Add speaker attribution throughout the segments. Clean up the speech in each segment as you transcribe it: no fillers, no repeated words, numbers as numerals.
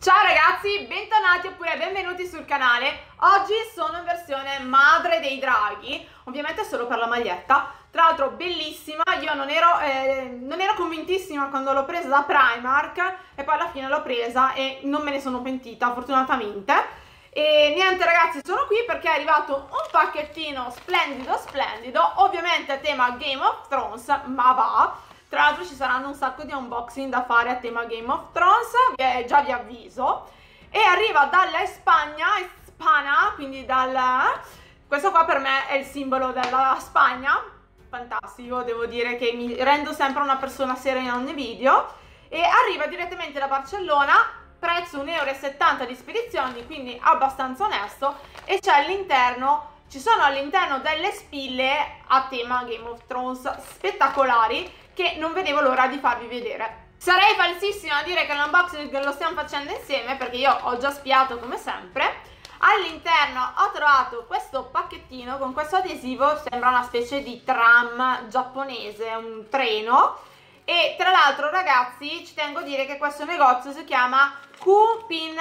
Speaker 1: Ciao ragazzi, bentornati oppure benvenuti sul canale. Oggi sono in versione madre dei draghi, ovviamente solo per la maglietta. Tra l'altro bellissima, io non ero convintissima quando l'ho presa da Primark e poi alla fine l'ho presa e non me ne sono pentita, fortunatamente. E niente ragazzi, sono qui perché è arrivato un pacchettino splendido, ovviamente a tema Game of Thrones, ma va. Tra l'altro ci saranno un sacco di unboxing da fare a tema Game of Thrones, già vi avviso. E arriva dalla Spagna, quindi questo qua per me è il simbolo della Spagna. Fantastico, devo dire che mi rendo sempre una persona seria in ogni video. E arriva direttamente da Barcellona, prezzo 1,70 € di spedizioni, quindi abbastanza onesto. E c'è all'interno... Ci sono all'interno delle spille a tema Game of Thrones spettacolari che non vedevo l'ora di farvi vedere. Sarei falsissima a dire che l'unboxing lo stiamo facendo insieme perché io ho già spiato come sempre. All'interno ho trovato questo pacchettino con questo adesivo, sembra una specie di tram giapponese, un treno. E tra l'altro ragazzi ci tengo a dire che questo negozio si chiama Coupin.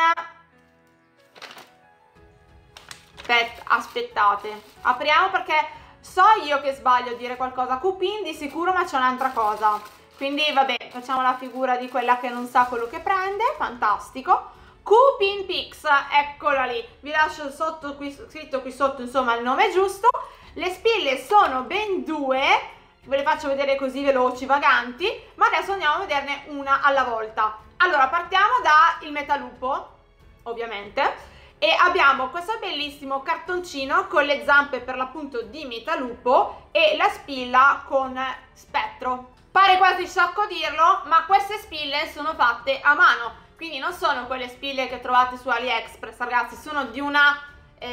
Speaker 1: Aspettate, apriamo perché so io che sbaglio a dire qualcosa. Coupin di sicuro, ma c'è un'altra cosa, quindi vabbè, facciamo la figura di quella che non sa quello che prende. Fantastico. Coupin Pix, eccola lì, vi lascio sotto qui, scritto qui sotto insomma il nome giusto. Le spille sono ben due, ve le faccio vedere così veloci, vaganti, ma adesso andiamo a vederne una alla volta. Allora partiamo dal metalupo, ovviamente. E abbiamo questo bellissimo cartoncino con le zampe per l'appunto di Metalupo e la spilla con spettro. Pare quasi sciocco dirlo, ma queste spille sono fatte a mano, quindi non sono quelle spille che trovate su AliExpress, ragazzi, sono di una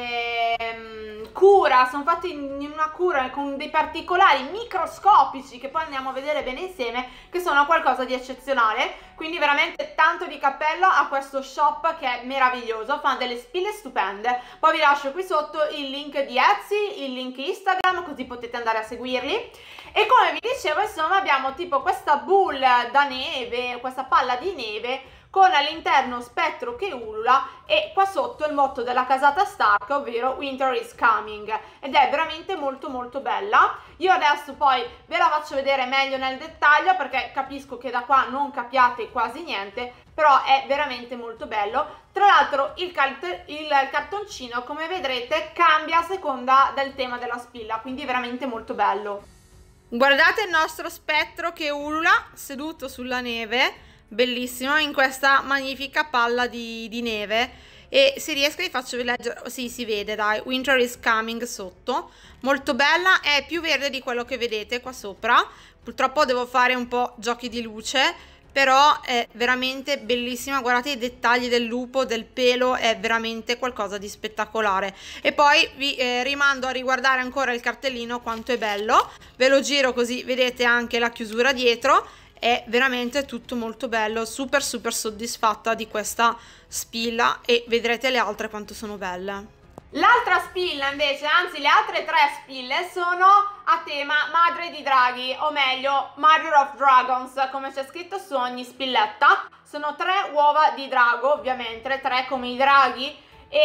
Speaker 1: cura, sono fatte in una cura con dei particolari microscopici che poi andiamo a vedere bene insieme, che sono qualcosa di eccezionale. Quindi veramente tanto di cappello a questo shop che è meraviglioso, fa delle spille stupende. Poi vi lascio qui sotto il link di Etsy, il link Instagram, così potete andare a seguirli. E come vi dicevo insomma abbiamo tipo questa boule da neve, questa palla di neve con all'interno spettro che ulula e qua sotto il motto della casata Stark, ovvero Winter is coming, ed è veramente molto bella. Io adesso poi ve la faccio vedere meglio nel dettaglio perché capisco che da qua non capiate quasi niente, però è veramente molto bello. Tra l'altro il cartoncino, come vedrete, cambia a seconda del tema della spilla, quindi veramente molto bello. Guardate il nostro spettro che ulula seduto sulla neve, bellissimo, in questa magnifica palla di neve. E se riesco vi faccio leggere, sì, si vede, dai, Winter is coming sotto, molto bella, è più verde di quello che vedete qua sopra. Purtroppo devo fare un po' giochi di luce, però è veramente bellissima. Guardate i dettagli del lupo, del pelo, è veramente qualcosa di spettacolare. E poi vi rimando a riguardare ancora il cartellino, quanto è bello, ve lo giro così vedete anche la chiusura dietro. È veramente tutto molto bello, super soddisfatta di questa spilla e vedrete le altre quanto sono belle. L'altra spilla invece, anzi le altre tre spille sono a tema madre di draghi, o meglio Mother of Dragons, come c'è scritto su ogni spilletta. Sono tre uova di drago, ovviamente, tre come i draghi,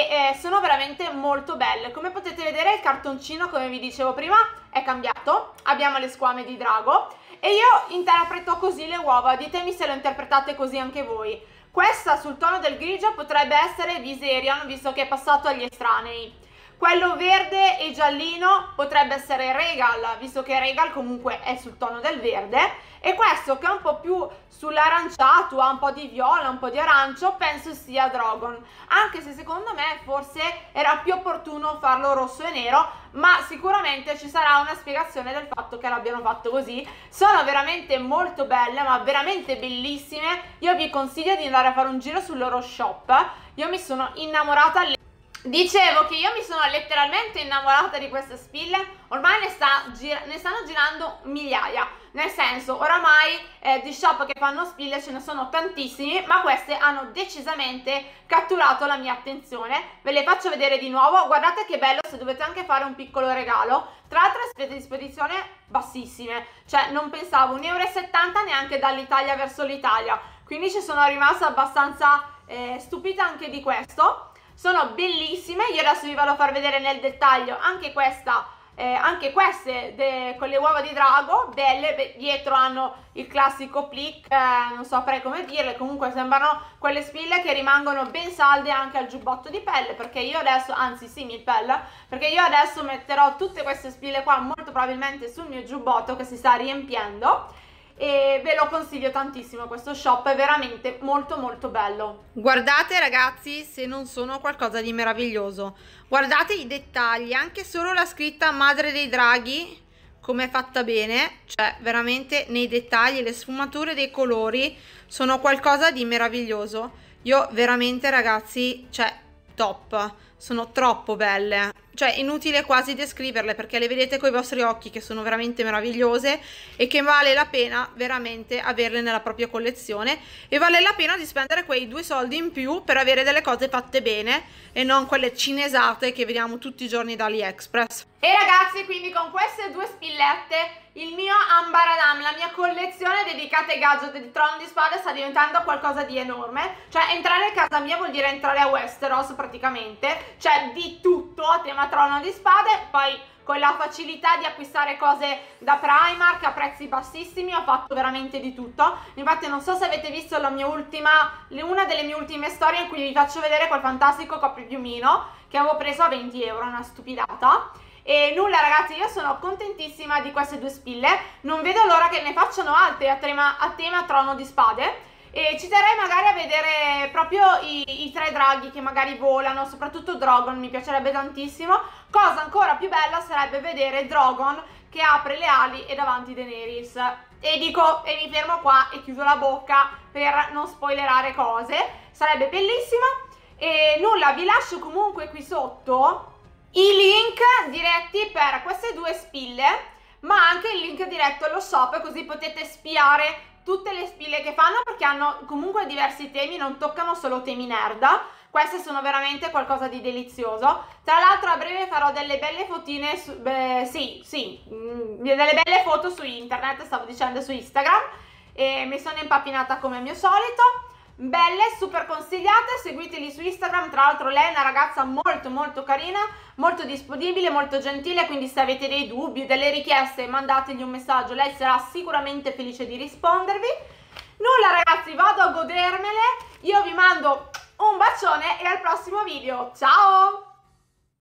Speaker 1: e sono veramente molto belle. Come potete vedere il cartoncino, come vi dicevo prima, è cambiato, abbiamo le squame di drago e io interpreto così le uova, ditemi se lo interpretate così anche voi. Questa sul tono del grigio potrebbe essere Viserion, visto che è passato agli estranei. Quello verde e giallino potrebbe essere Regal, visto che Regal comunque è sul tono del verde. E questo che è un po' più sull'aranciato, ha un po' di viola, un po' di arancio, penso sia Drogon. Anche se secondo me forse era più opportuno farlo rosso e nero, ma sicuramente ci sarà una spiegazione del fatto che l'abbiano fatto così. Sono veramente molto belle, ma veramente bellissime. Io vi consiglio di andare a fare un giro sul loro shop. Io mi sono innamorata. Dicevo che io mi sono letteralmente innamorata di queste spille, ormai ne stanno girando migliaia, nel senso oramai di shop che fanno spille ce ne sono tantissimi, ma queste hanno decisamente catturato la mia attenzione. Ve le faccio vedere di nuovo, guardate che bello se dovete anche fare un piccolo regalo. Tra l'altro le spese di spedizione bassissime, cioè non pensavo 1,70 € neanche dall'Italia verso l'Italia, quindi ci sono rimasta abbastanza stupita anche di questo. Sono bellissime, io adesso vi vado a far vedere nel dettaglio anche questa, anche queste con le uova di drago, belle. Dietro hanno il classico plic, non saprei come dirle, comunque sembrano quelle spille che rimangono ben salde anche al giubbotto di pelle, perché io adesso, anzi simil pelle, perché io adesso metterò tutte queste spille qua molto probabilmente sul mio giubbotto che si sta riempiendo. E ve lo consiglio tantissimo, questo shop è veramente molto molto bello. Guardate ragazzi se non sono qualcosa di meraviglioso, guardate i dettagli, anche solo la scritta Madre dei Draghi come è fatta bene, cioè veramente nei dettagli, le sfumature dei colori sono qualcosa di meraviglioso. Io veramente ragazzi, cioè top, sono troppo belle, cioè inutile quasi descriverle perché le vedete con i vostri occhi che sono veramente meravigliose e che vale la pena veramente averle nella propria collezione, e vale la pena di spendere quei 2 soldi in più per avere delle cose fatte bene e non quelle cinesate che vediamo tutti i giorni da AliExpress. E ragazzi, quindi con queste 2 spillette il mio Ambaradam, la mia collezione dedicata ai gadget di Trono di Spade sta diventando qualcosa di enorme. Cioè entrare a casa mia vuol dire entrare a Westeros praticamente, cioè di tutto a tema Trono di Spade. Poi con la facilità di acquistare cose da Primark a prezzi bassissimi ho fatto veramente di tutto. Infatti non so se avete visto la mia una delle mie ultime storie in cui vi faccio vedere quel fantastico copripiumino che avevo preso a 20 euro, una stupidata. E nulla ragazzi, io sono contentissima di queste 2 spille, non vedo l'ora che ne facciano altre a tema Trono di Spade, e ci terrei magari a vedere proprio i 3 draghi che magari volano, soprattutto Drogon mi piacerebbe tantissimo. Cosa ancora più bella sarebbe vedere Drogon che apre le ali e davanti Daenerys. E dico, e mi fermo qua e chiudo la bocca per non spoilerare cose, sarebbe bellissimo. E nulla, vi lascio comunque qui sotto i link diretti per queste 2 spille, ma anche il link diretto allo shop, così potete spiare tutte le spille che fanno, perché hanno comunque diversi temi, non toccano solo temi nerd. Queste sono veramente qualcosa di delizioso. Tra l'altro a breve farò delle belle fotine delle belle foto su internet, stavo dicendo su Instagram, e mi sono impappinata come al mio solito. Belle, super consigliate, seguiteli su Instagram. Tra l'altro lei è una ragazza molto molto carina, molto disponibile, molto gentile, quindi se avete dei dubbi, delle richieste, mandategli un messaggio, lei sarà sicuramente felice di rispondervi. Nulla ragazzi, vado a godermele, io vi mando un bacione e al prossimo video, ciao!